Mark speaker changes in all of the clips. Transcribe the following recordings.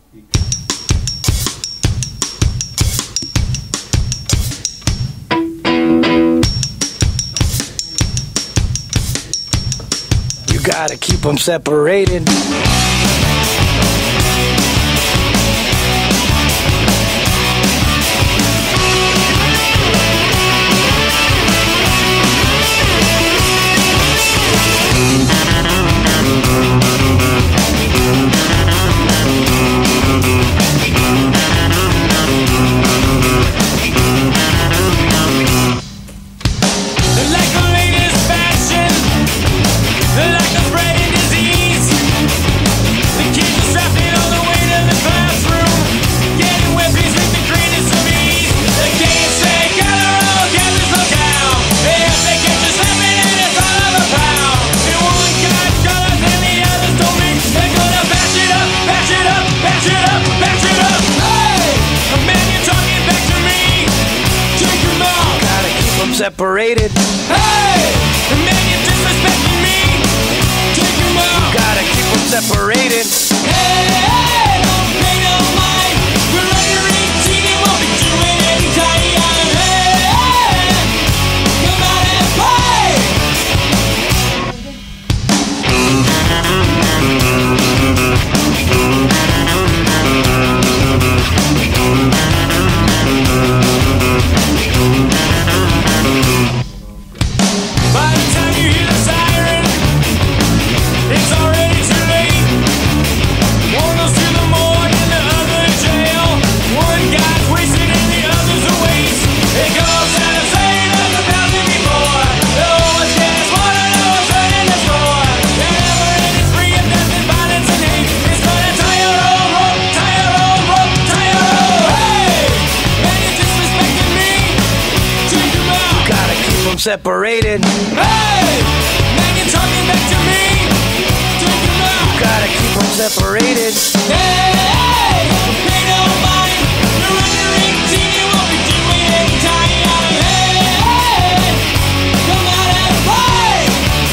Speaker 1: You gotta keep them separated. Separated.
Speaker 2: Hey, the man you're disrespecting me. Take him out.
Speaker 1: You gotta keep them separated.
Speaker 2: Hey, don't pay no mind. We're under 18 and won't be doing any time. Hey, come out and play. By the time you hear the siren, it's already too late. One goes to the morgue and the other to jail. One guy's wasted and the other's a waste. It goes out of saying as a thousand before. The oldest gas water, the oldest running the floor. And ever in its free of death and violence and hate. It's gonna tie your old rope, tie your old rope, tie your old. Hey, man, you're disrespecting me. Take him out.
Speaker 1: You gotta keep them separated.
Speaker 2: Hey, man, you're talking back to me. Take him out.
Speaker 1: You gotta keep them separated.
Speaker 2: Hey, don't pay no mind. You're under 18, you won't be doing any time. Hey, come out and play.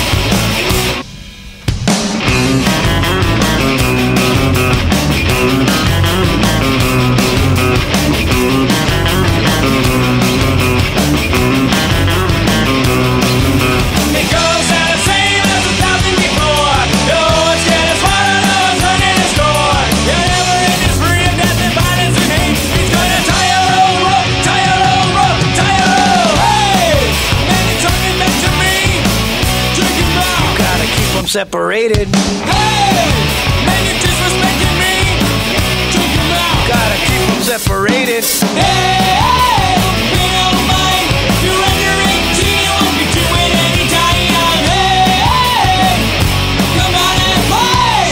Speaker 2: It goes out the same as a thousand before. No one's get as far as no one's running the score. You're never in this free of death and violence and hate. He's gonna tie your old rope, tie your old rope, tie your old. Hey, man, you're talking back to me. Take him out.
Speaker 1: You gotta keep them separated.
Speaker 2: Hey, man, you're disrespecting me. Take him out.
Speaker 1: Gotta keep them separated.
Speaker 2: Hey, don't pay no mind. You're under 18, you won't be doing any time. Hey, come out and play.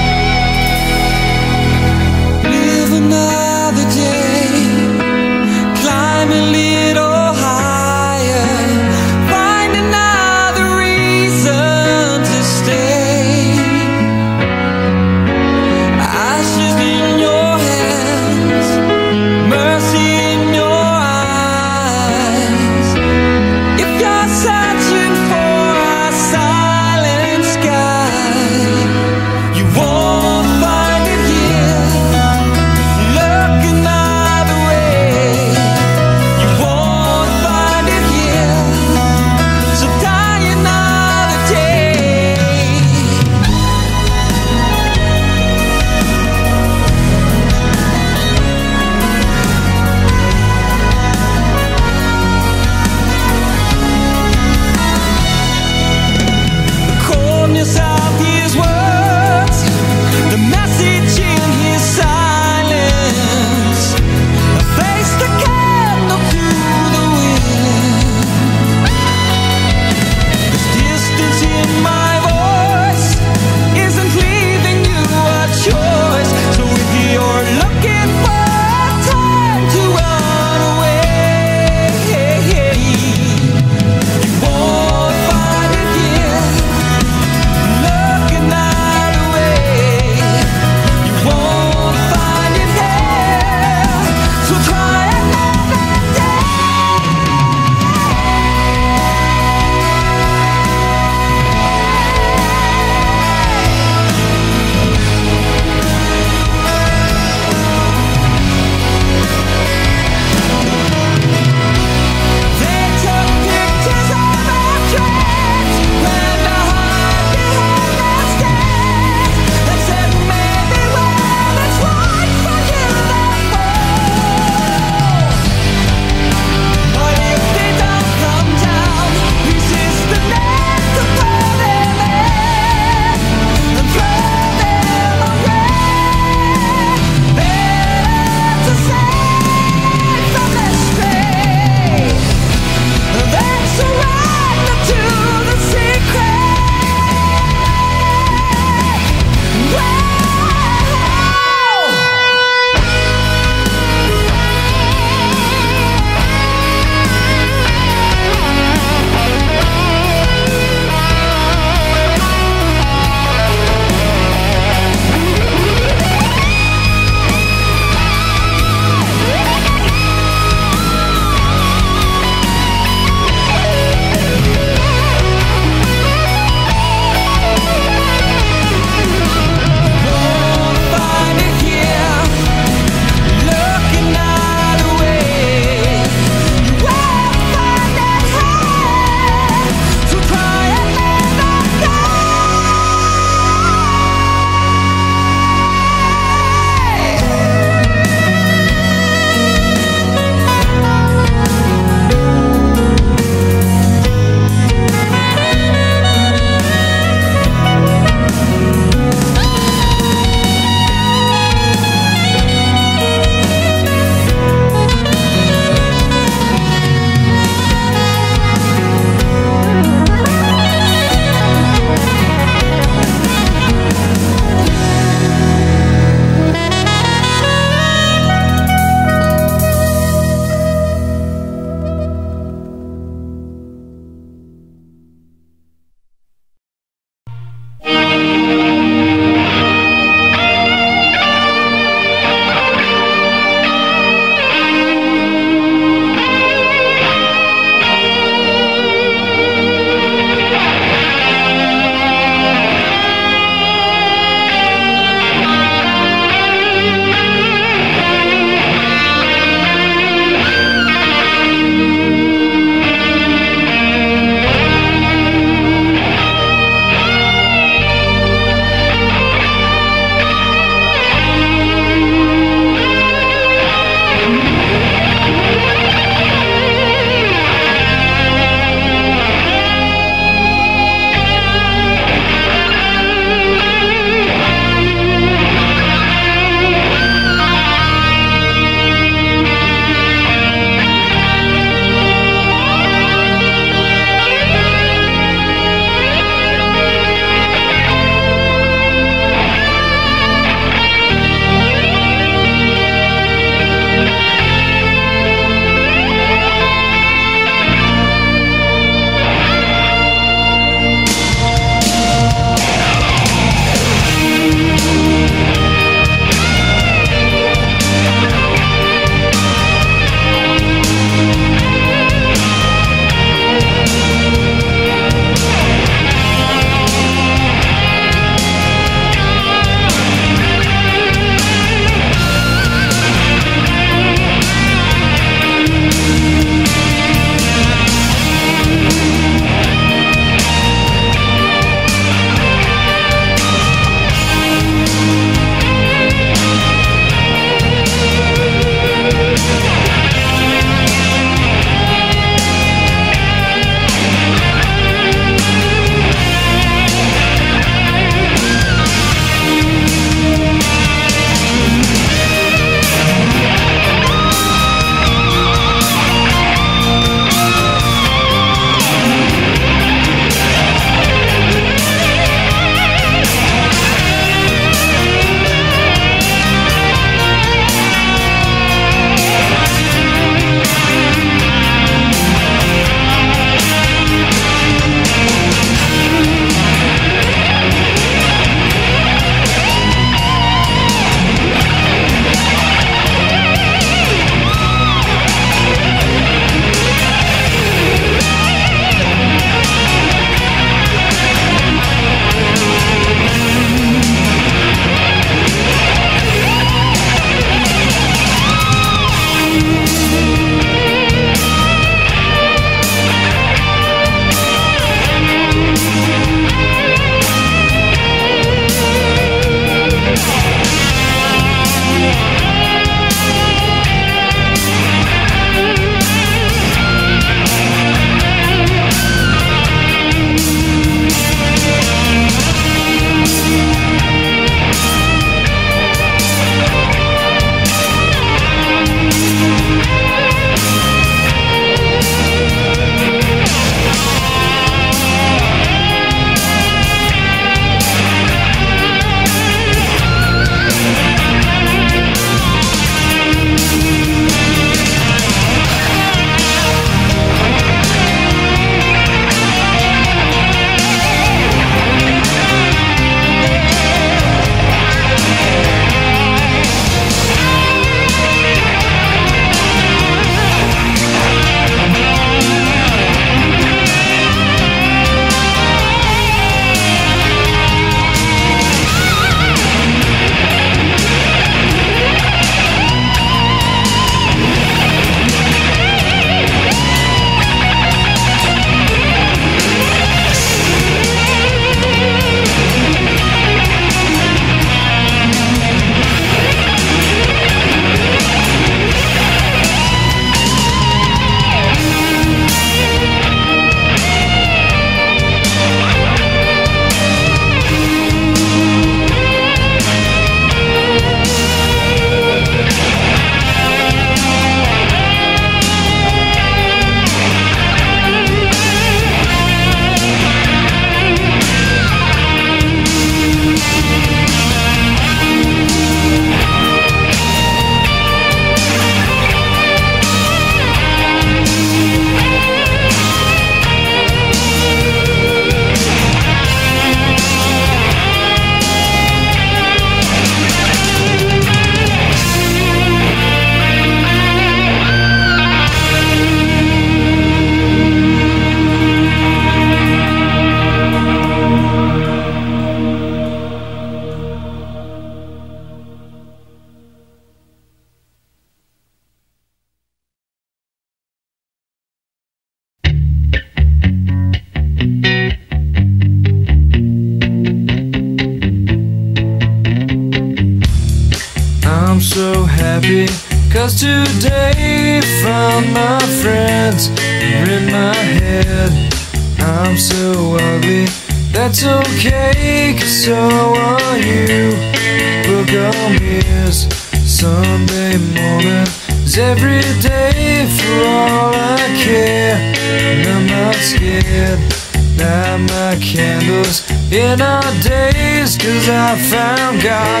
Speaker 3: so happy, 'cause today found my friends are in my head. I'm so ugly, that's okay, 'cause so are you. Book on ears, Sunday morning is every day for all I care. And I'm not scared, light my candles in our days, 'cause I found God.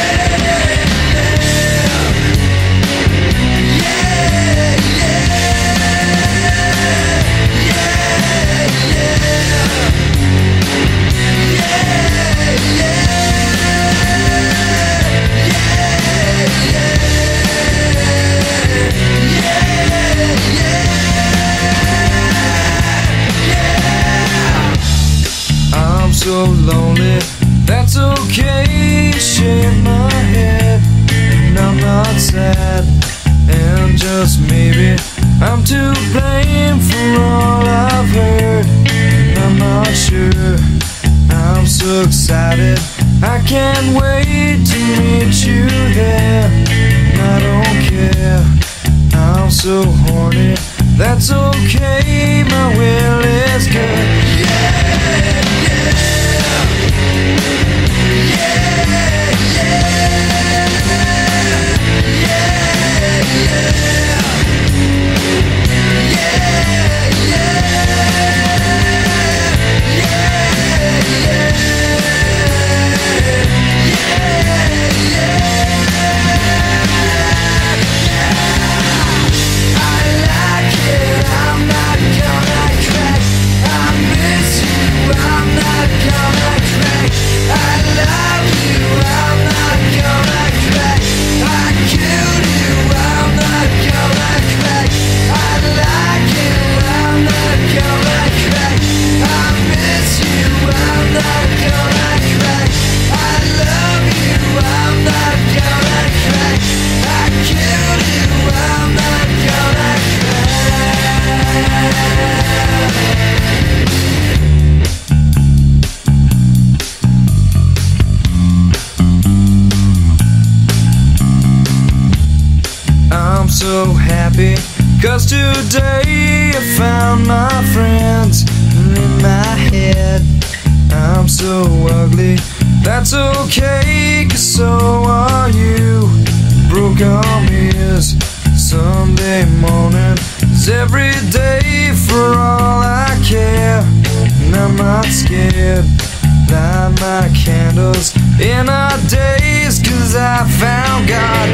Speaker 3: I'm so lonely, that's okay, shake my head, and I'm not sad, and just maybe I'm to blame for all I've heard, and I'm not sure. I'm so excited, I can't wait to meet you there, and I don't care, I'm so horny, that's okay, my will is good. I'm so happy, 'cause today I found my friends in my head. I'm so ugly, that's okay, 'cause so are you. Broke arm is Sunday morning is every day for all I care, and I'm not scared, light my candles in our days, 'cause I found God.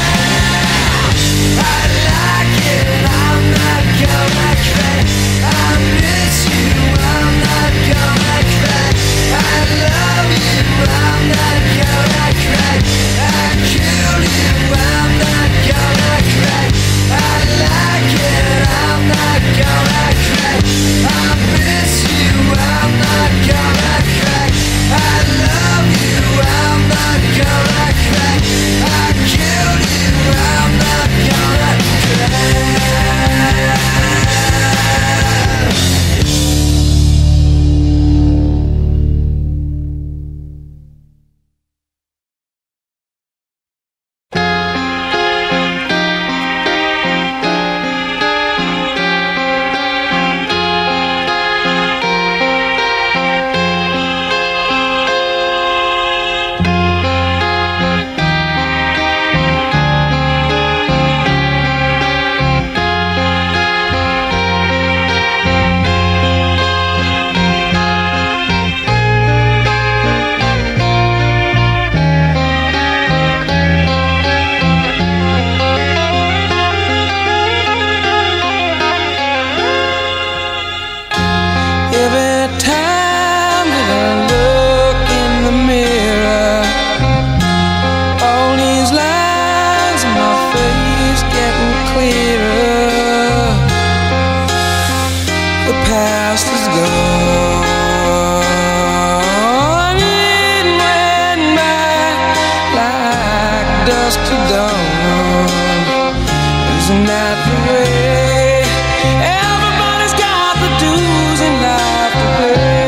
Speaker 2: I like it, I'm not gonna crack.
Speaker 3: to dawn. Isn't that the way? Everybody's got the dues in life to pay.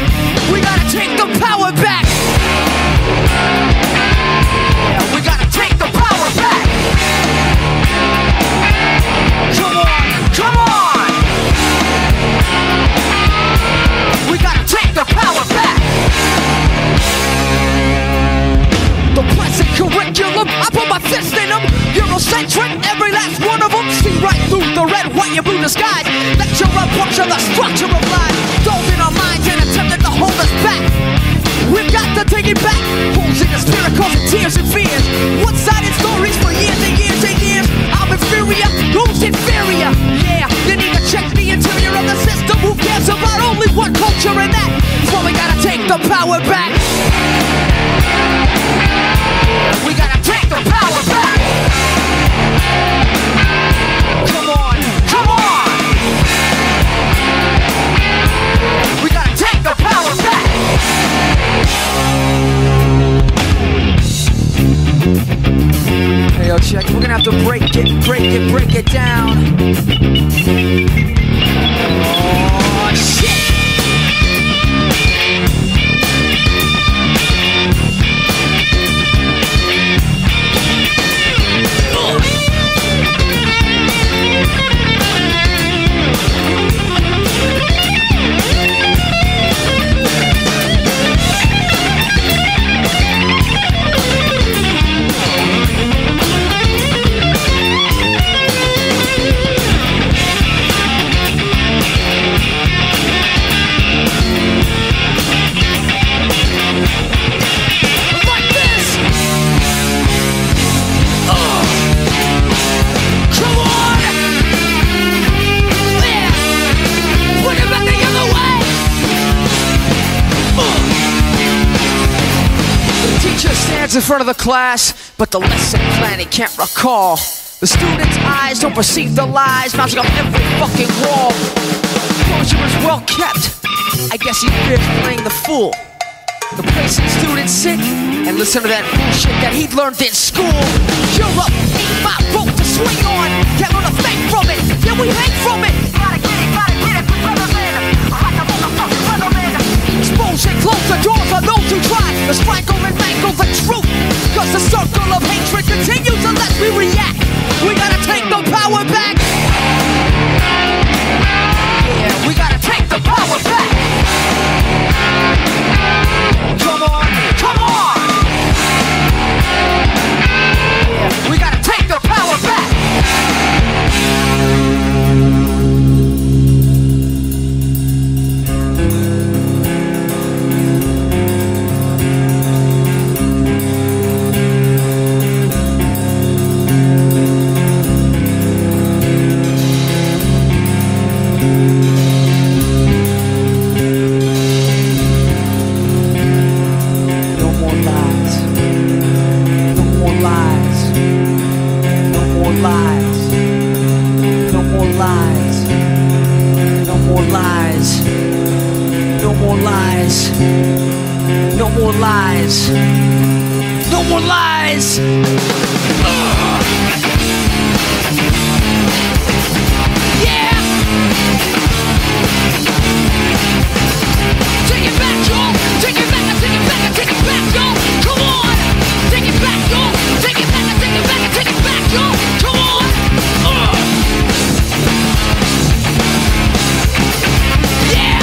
Speaker 4: We gotta take disguise. Lecture and puncture the structure of life. Those in our minds and attempted to hold us back. We've got to take it back. Holes in the spirit causing tears and fears. One-sided stories for years and years and years. I'm inferior, who's inferior? Yeah, you need to check the interior of the system. Who cares about only one culture and that? So we gotta take the power back. We gotta take the power back. Come on, come on. We gotta take the power back. Hey, yo, check. We're gonna have to break it down. Oh, shit. In front of the class, but the lesson plan he can't recall. The students' eyes don't perceive the lies bouncing off every fucking wall. Closure is well kept. I guess he fears playing the fool. The place the students sit and listen to that bullshit that he learned in school. You're up, ain't my rope to swing on. Can't learn a thing from it, yeah we hang from it. Gotta get it, brother man. Like a motherfucking brother man. Expose and close the doors on those who try to strangle and mangle the truth. Cause the circle of hatred continues unless we react. We gotta take the power back. Yeah, we gotta take the power back. Come on, come on. Yeah, we gotta take the power back. No more lies. No more lies. Yeah. Take it back, y'all. Take it back. Take it back. Take it back, y'all. Come on. Take it back, y'all. Take it back. Take it back. Take it back, y'all. Come on. Yeah.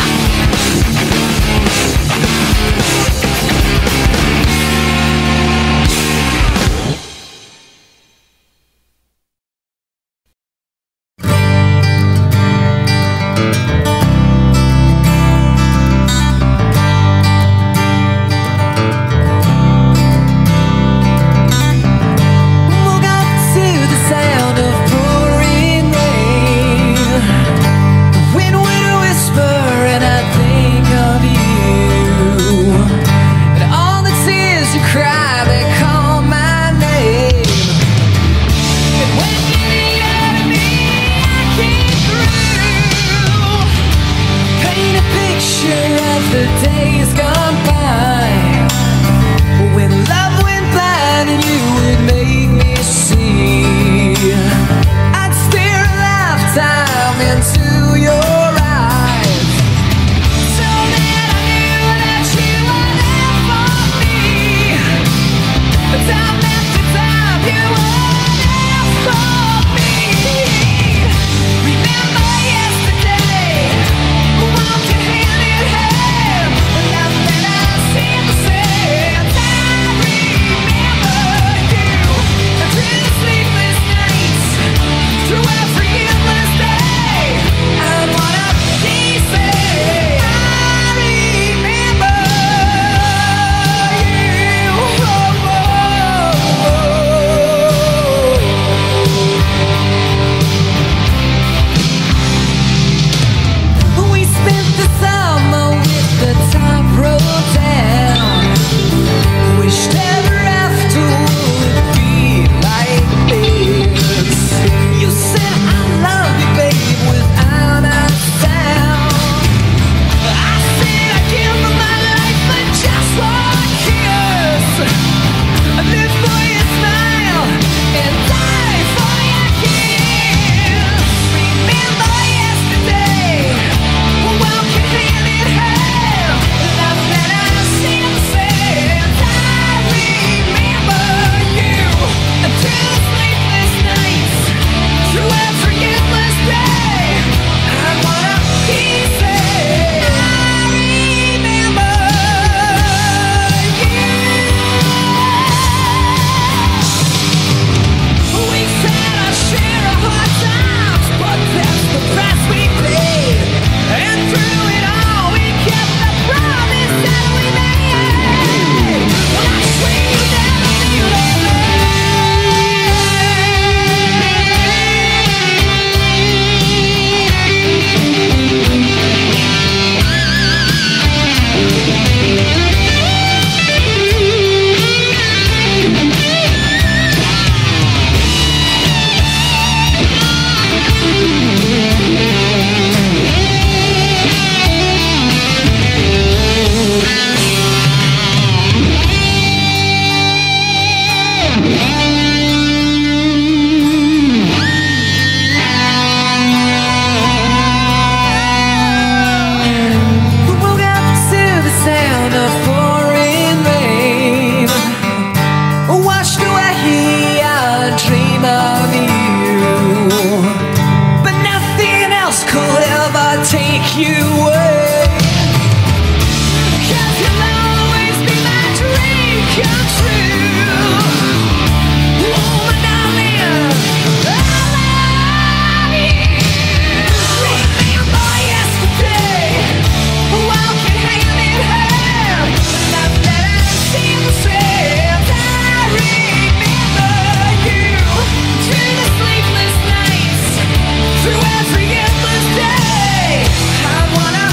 Speaker 4: you away. 'Cause you'll always be my dream come true. Oh, my darling, I love you. Remember yesterday, walking hand in hand, nothing that I seem to say. I remember you through the sleepless nights, through every endless day. I wanna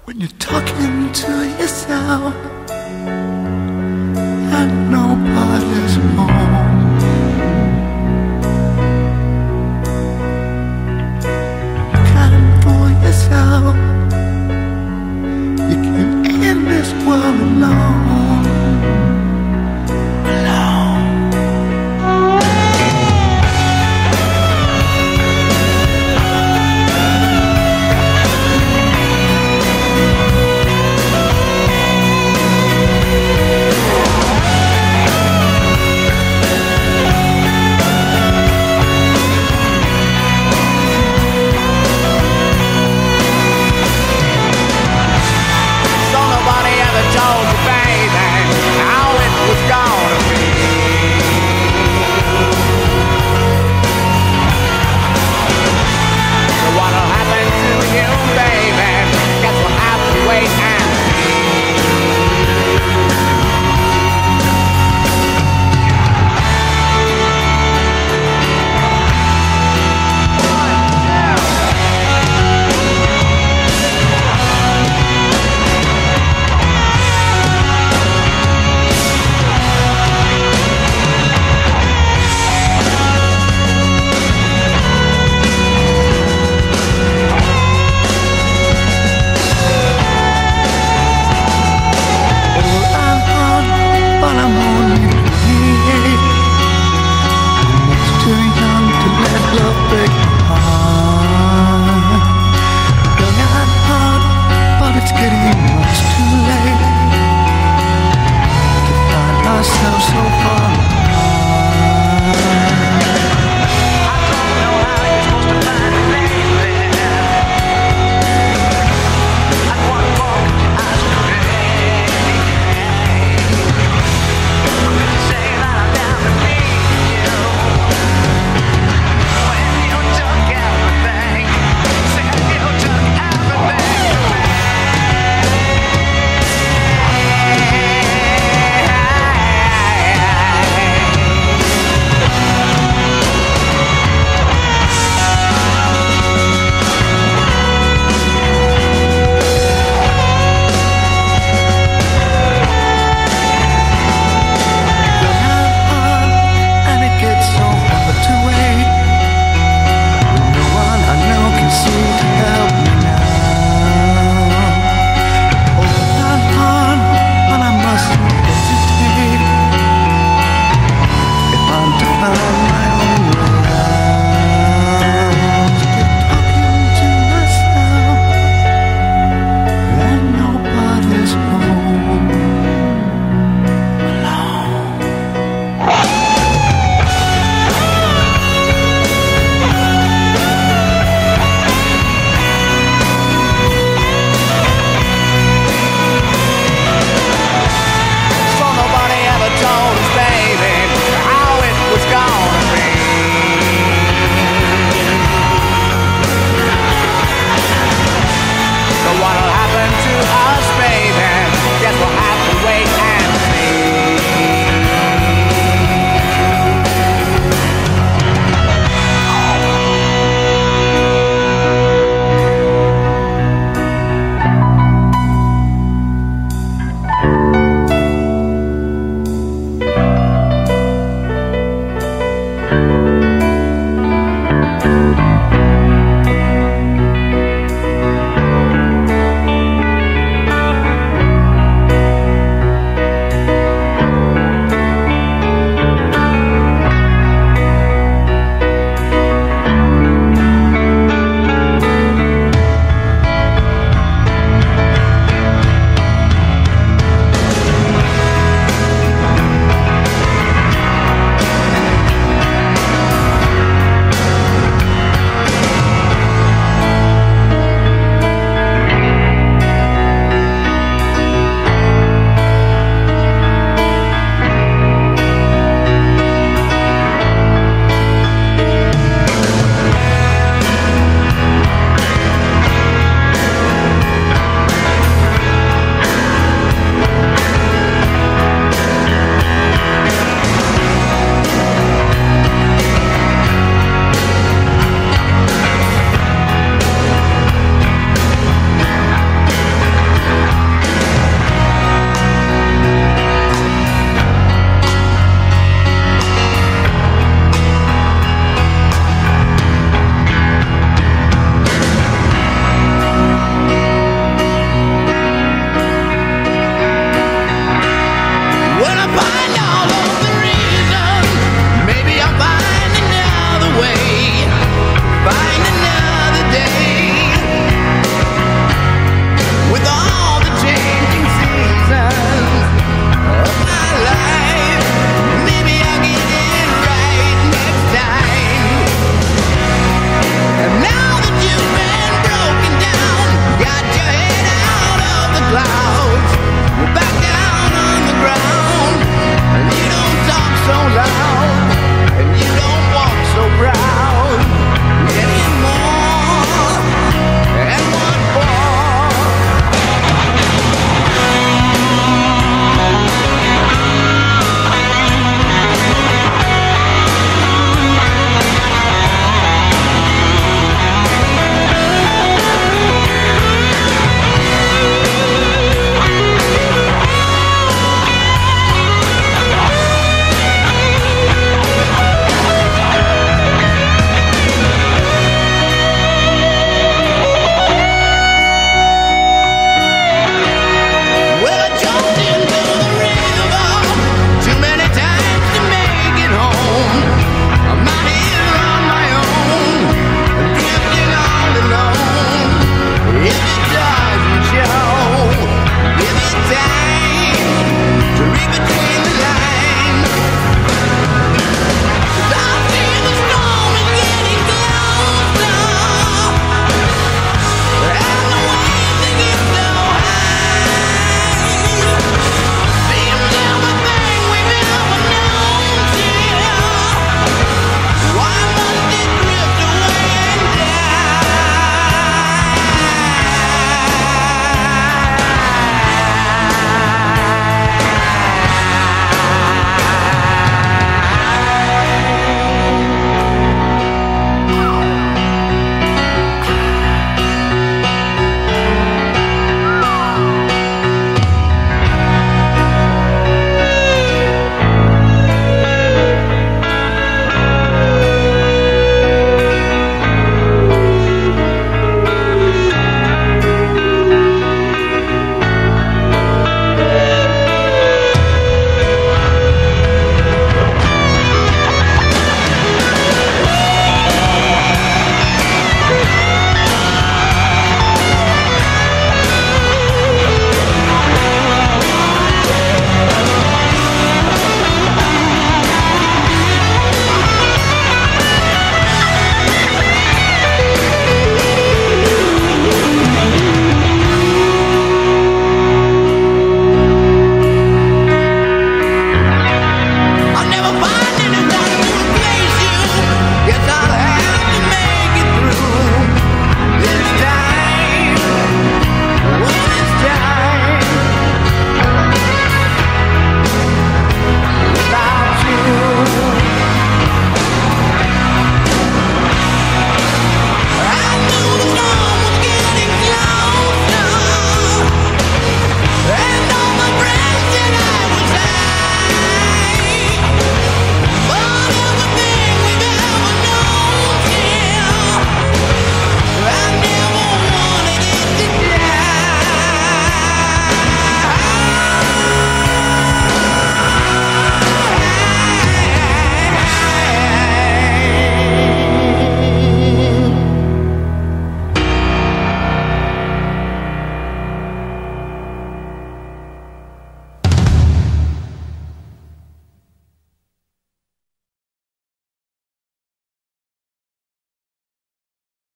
Speaker 5: when you're talking to yourself.